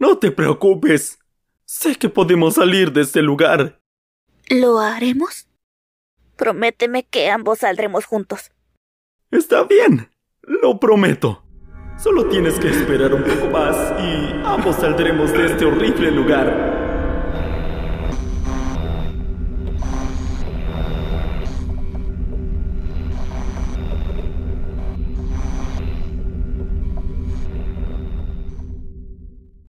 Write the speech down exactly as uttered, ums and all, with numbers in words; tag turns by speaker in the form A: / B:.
A: No te preocupes. Sé que podemos salir de este lugar.
B: ¿Lo haremos? Prométeme que ambos saldremos juntos.
A: Está bien, lo prometo. Solo tienes que esperar un poco más y ambos saldremos de este horrible lugar.